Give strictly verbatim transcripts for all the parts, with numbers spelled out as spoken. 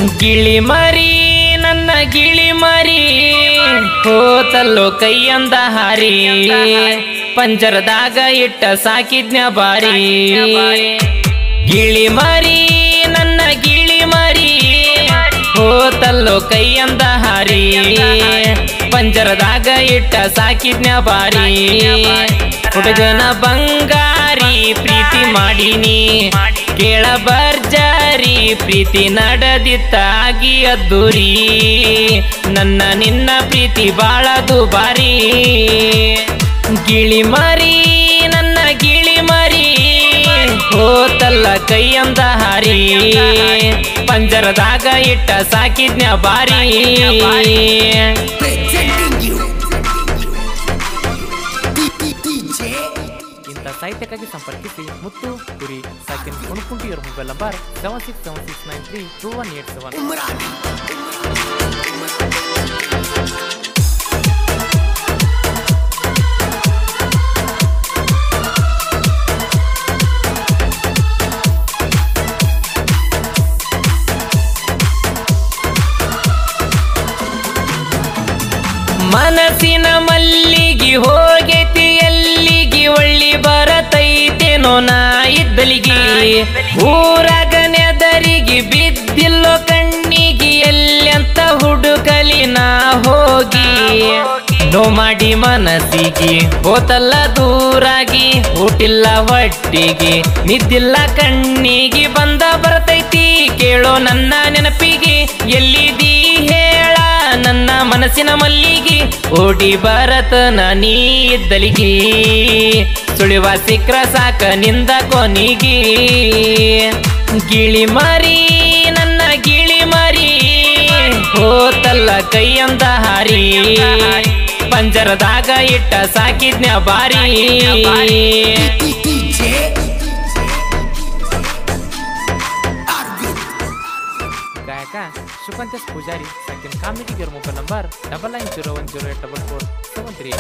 ಗಿಳಿ ಮರಿ ನನ್ನ ಗಿಳಿ ಮರಿ ಹೋತಲ್ಲೋ ಕೈಯಂದ ಹಾರಿ ಪಂಜರದಾಗ ಇಟ್ಟ ಸಾಕಿದ್ನ ಬಾರಿ ಗಿಳಿ ಮರಿ ನನ್ನ ಗಿಳಿ ಮರಿ ಹೋತಲ್ಲೋ ಕೈಯಂದ ಹಾರಿ ಪಂಜರದಾಗ ಇಟ್ಟ ಸಾಕಿದ್ನ ಬಾರಿ ಹುಡುಗನ ಬಂಗಾರಿ ಪ್ರೀತಿ ಮಾಡೀನಿ ಕೇಳ ಬರ್ಜಾರಿ ಪ್ರೀತಿ ನಡೆದಿತ್ತಾಗಿ ಅದ್ದೂರಿ ನನ್ನ ನಿನ್ನ ಪ್ರೀತಿ ಬಾಳ ದುಬಾರಿ ಗಿಳಿ ಮರಿ ನನ್ನ ಗಿಳಿ ಮರಿ ಹೋತಲ್ಲ ಕೈಯಂದ ಹಾರಿ ಪಂಜರದಾಗ ಇಟ್ಟ ಸಾಕಿದ್ನ ಬಾರಿ ಇಂಥ ಸಾಹಿತ್ಯಕ್ಕಾಗಿ ಸಂಪರ್ಕಿಸಿ ಮುತ್ತು ಕುರಿ ಸಾಕಿನ ಕುಣಕುಂಟಿ ಇವರ mobile number seven six seven six nine three two one eight seven. ಮನಸ್ಸಿನ ಮಲ್ಲಿಗೆ ಹೋಗೈತಿ ಎಲ್ಲಿಗೆ ಒಳ್ಳಿ ಬರತೈತೇನೋ ನಾ ಇದ್ದಲಿಗೆ ಊರಾಗ ನೆದರಿಗೆ ಬಿದ್ದಿಲ್ಲೋ ಕಣ್ಣಿಗೆ ಎಲ್ಲಂತ ಹುಡುಕಲಿ ನಾ ಹೋಗಿ ನೋ ಮಾಡಿ ಮನಸ್ಸಿಗೆ ಹೋತಲ್ಲ ದೂರಾಗಿ ಊಟಿಲ್ಲ ಹೊಟ್ಟಿಗೆ ನಿದ್ದಿಲ್ಲ ಕಣ್ಣಿಗೆ ಬಂದ ಬರತೈತಿ ಕೇಳೋ ನನ್ನ ನೆನಪಿಗೆ ಎಲ್ಲಿದಿ ಹೇಳ ನನ್ನ ಮನಸ್ಸಿನ ಮಲ್ಲಿಗೆ ಓಡಿ ಬರತ ನೀ ಇದ್ದಲಿಗೆ ಸುಳಿವ ಸಿಕ್ರ ಸಾಕ ನಿಂದ ಕೊನಿಗೆ ಗಿಳಿ ಮರಿ ನನ್ನ ಗಿಳಿ ಮರಿ ಹೋತಲ್ಲ ಕೈಯಂದ ಹಾರಿ ಪಂಜರದಾಗ ಇಟ್ಟ ಸಾಕಿದ್ನ ಬಾರಿ ಗಾಯಕ ಶುಕಂತಸ್ ಪೂಜಾರಿ ಸೆಕೆಂಡ್ ಕಾಮಿಡಿ ಗಿರ್ mobile number double nine zero one zero eight double four seven three.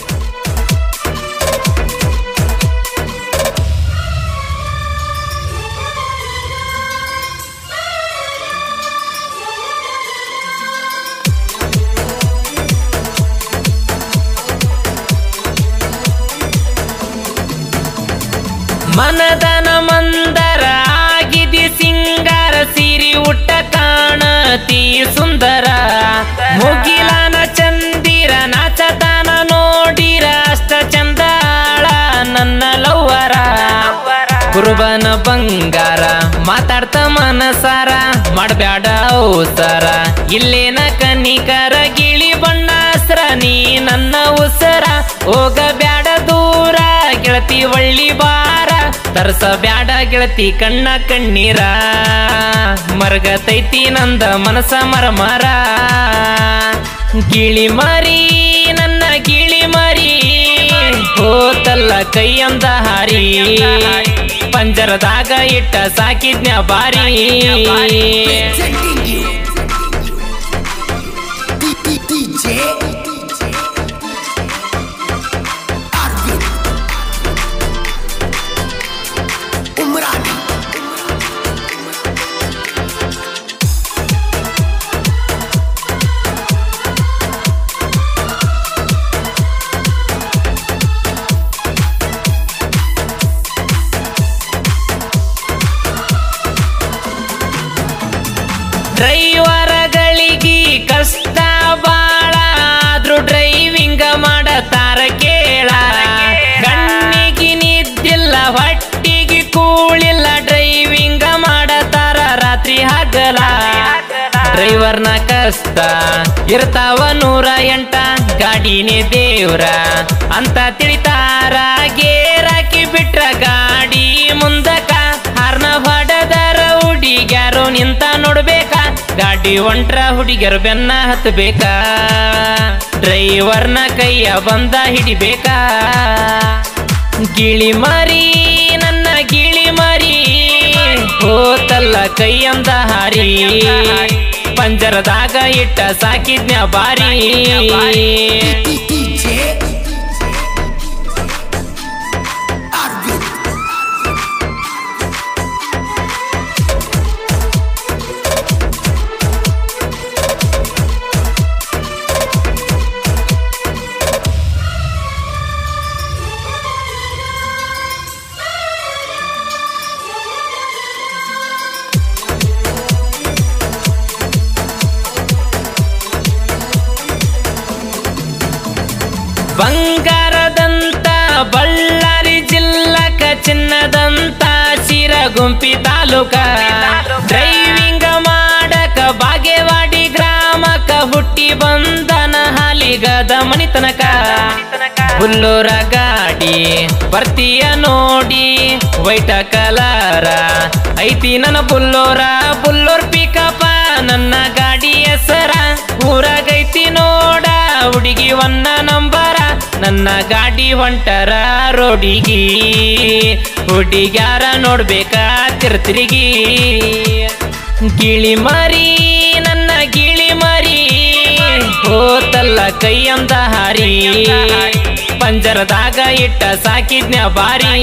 ಮನದನ ಮಂದರ ಆಗಿದೆ ಸಿಂಗಾರ ಸಿರಿ ಉಟ್ಟ ಕಾಣತಿ ಸುಂದರ ಮುಗಿಲನ ಚಂದಿರ ನಾಚತನ ನೋಡಿರ ಅಷ್ಟ ಚಂದಾಳ ನನ್ನ ಲವ್ವರ ಕುರುಬನ ಬಂಗಾರ ಮಾತಾಡ್ತ ಮನಸಾರ ಮಾಡಬ್ಯಾಡ ಅವಸರ ಇಲ್ಲೇನ ಕನಿಕರ ಗಿಳಿ ಬಣ್ಣಾಸ್ರ ನೀ ನನ್ನ ಉಸರ ಹೋಗಬ್ಯಾಡ ದೂರ ಗೆಳತಿ ಒಳ್ಳಿ ಬಾರ ತರಸ ಬ್ಯಾಡ ಗೆಳತಿ ಕಣ್ಣ ಕಣ್ಣೀರ ಮರಗತೈತಿ ನಂದ ಮನಸ ಮರಮರ ಗಿಳಿ ಮರಿ ನನ್ನ ಗಿಳಿ ಮರಿ ಹೋತಲ್ಲ ಕೈಯಂದ ಹಾರಿ ಪಂಜರದಾಗ ಇಟ್ಟ ಸಾಕಿದ್ನ ಬಾರಿ ಡ್ರೈವರ್ಗಳಿಗೆ ಕಷ್ಟ ಬಾಳ ಆದ್ರೂ ಡ್ರೈವಿಂಗ್ ಮಾಡತಾರ ಕೇಳ ಕಣ್ಣಿಗೆ ನಿದ್ದಿಲ್ಲ ಹೊಟ್ಟಿಗೆ ಕೂಳಿಲ್ಲ ಡ್ರೈವಿಂಗ್ ಮಾಡತಾರ ರಾತ್ರಿ ಹಗಲ ಡ್ರೈವರ್ನ ಕಷ್ಟ ಇರ್ತಾವ ನೂರ ಎಂಟ ಗಾಡಿನೇ ದೇವ್ರ ಅಂತ ತಿಳಿತಾರ ಗೇರಾಕಿ ಬಿಟ್ರ ಗಾಡಿ ಮುಂದಕ ಹಾರ್ನ ಹೊಡೆದರ ಹುಡುಗ್ಯಾರು ನಿಂತ ನೋಡ್ಬೇಕ ಗಾಡಿ ಹೊಂಟ್ರ ಹುಡುಗಿಯರು ಬೆನ್ನ ಹತ್ತಬೇಕಾ ಡ್ರೈವರ್ನ ಕೈಯ ಬಂದ ಹಿಡಿಬೇಕಾ ಗಿಳಿ ಮರಿ ನನ್ನ ಗಿಳಿ ಮರಿ ಹೋತಲ್ಲ ಕೈಯಂದ ಹಾರಿ ಪಂಜರದಾಗ ಇಟ್ಟ ಸಾಕಿದ್ನ ಬಾರಿ ಗುಂಪಿ ತಾಲೂಕ ಡ್ರೈವಿಂಗ್ ಮಾಡಕ ಬಾಗೇವಾಡಿ ಗ್ರಾಮಕ ಹುಟ್ಟಿ ಬಂದನ ಹಾಲಿಗದ ಮನಿತನಕ ಬುಲ್ಲೋರ ಗಾಡಿ ಬರ್ತೀಯ ನೋಡಿ ವೈಟ ಕಲರ ಐತಿ ನನ್ನ ಬುಲ್ಲೋರ ಬುಲ್ಲೋರ್ ಪಿಕಪ ನನ್ನ ಗಾಡಿ ಹೆಸರ ಊರಾಗೈತಿ ನೋಡ ಹುಡುಗಿ ಒನ್ನ ನಂಬರ ನನ್ನ ಗಾಡಿ ಹೊಂಟರ ರೋಡಿಗಿ ಹುಡುಗ್ಯಾರ ನೋಡ್ಬೇಕಾ ತಿರ್ತಿರಿಗಿ ಗಿಳಿ ಮರಿ ನನ್ನ ಗಿಳಿ ಮರಿ ಹೋತಲ್ಲ ಕೈಯಂದ ಹಾರಿ ಪಂಜರದಾಗ ಇಟ್ಟ ಸಾಕಿದ್ನ್ಯ ಬಾರಿ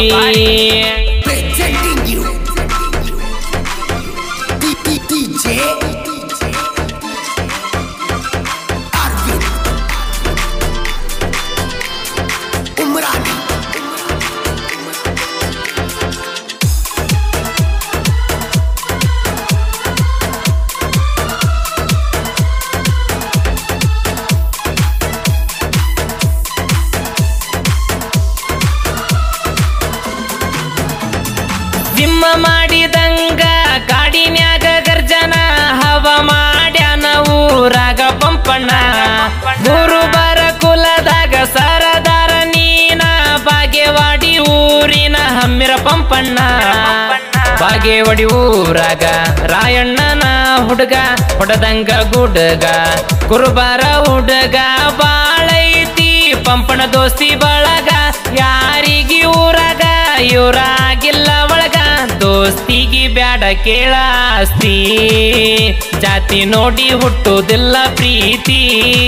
ಸಿಂಹ ಮಾಡಿದಂಗ ಕಾಡಿನ್ಯಾಗ ಗರ್ಜನ ಹವ ಮಾಡ್ಯಾನ ಊರಾಗ ಪಂಪಣ್ಣ ಗುರುಬರ ಕುಲದಾಗ ಸರದಾರ ನೀನ ಬಾಗೇವಾಡಿ ಊರಿನ ಹಮ್ಮಿರ ಪಂಪಣ್ಣ ಬಾಗೇವಾಡಿ ಊರಾಗ ರಾಯಣ್ಣನ ಹುಡುಗ ಹೊಡದಂಗ ಗುಡ್ಗ ಕುರುಬರ ಹುಡುಗ ಬಾಳೈತಿ ಪಂಪಣ ದೋಸ್ತಿ ಬಳಗ ಯಾರಿಗಿ ಊರಾಗ ಇವರಾಗಿಲ್ಲ ಒಳಗ ದೋಸ್ತಿಗಿ ಬ್ಯಾಡ ಕೇಳ ಆಸ್ತಿ ಜಾತಿ ನೋಡಿ ಹುಟ್ಟುದಿಲ್ಲ ಪ್ರೀತಿ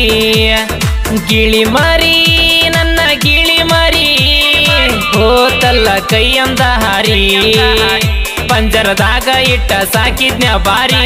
ಗಿಳಿ ಮರಿ ನನ್ನ ಗಿಳಿ ಮರಿ ಹೋತಲ್ಲ ಕೈಯಂದ ಹಾರಿ ಪಂಜರದಾಗ ಇಟ್ಟ ಸಾಕಿದ್ನ್ಯ ಬಾರಿ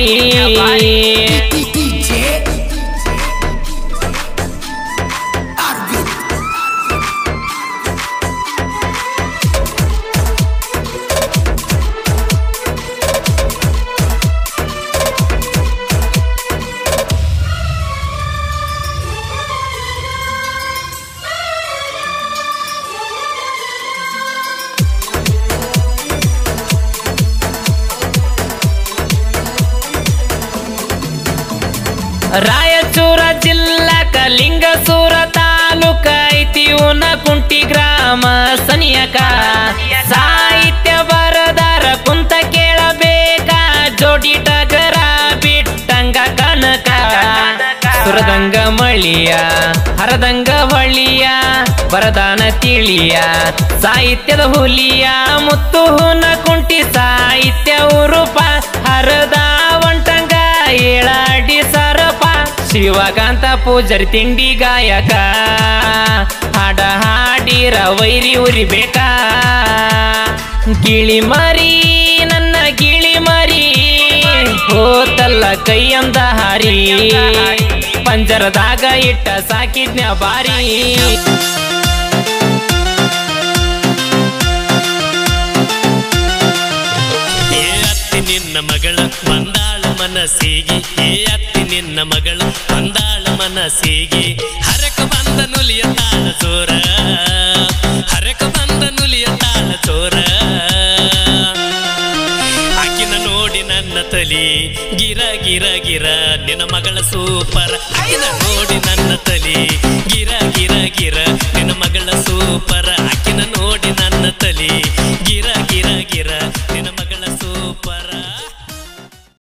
ರಾಯಚೂರ ಜಿಲ್ಲಾ ಕಲಿಂಗಸೂರ ತಾಲೂಕ ಐತಿ ಉನ ಕುಂಟಿ ಗ್ರಾಮ ಸನಿಯಕ ಸಾಹಿತ್ಯ ಬರದಾರ ಕುಂತ ಕೇಳಬೇಕ ಜೋಡಿ ಟಗರ ಬಿಟ್ಟಂಗ ಕನಕ ಸುರದಂಗ ಮಳಿಯ ಹರದಂಗ ಹೊಳಿಯ ಬರದಾನ ತಿಳಿಯ ಸಾಹಿತ್ಯದ ಹುಲಿಯ ಮುತ್ತು ಹುನ ಕುಂಟಿ ಸಾಹಿತ್ಯ ಉರುಪ ಹರದ ಒಂಟಂಗ ಏಳಾಡಿ ಸರಪ ಶಿವಕಾಂತ ಪೂಜಾರಿ ತಿಂಡಿ ಗಾಯಕ ಹಾಡ ಹಾಡಿರ ವೈರಿ ಉರಿಬೇಕಾ ಗಿಳಿ ಮರಿ ನನ್ನ ಗಿಳಿ ಮರಿ ಹೋತಲ್ಲ ಕೈಯಂದ ಹಾರಿ ಪಂಜರದಾಗ ಇಟ್ಟ ಸಾಕಿದ್ನ್ಯ ಬಾರಿ ನಿನ್ನ ಮಗಳ ಬಂದಾಳ ಮನಸ್ಸಿಗೆ ಏ ಅತ್ತಿ ನಿನ್ನ ಮಗಳ ಬಂದಾಳ ಮನಸ್ಸಿಗೆ ಹರಕ ಬಂದ ನುಲಿಯ ತಾಳ ಚೋರ ಹರಕ ಬಂದ ನುಲಿಯ ತಾಳ ಚೋರ ಆಕಿನ ನೋಡಿ ನನ್ನ ತಲಿ ಗಿರ ಗಿರ ಗಿರ ನಿನ್ನ ಮಗಳ ಸೂಪರ್ ಆಕಿನ ನೋಡಿ ನನ್ನ ತಲಿ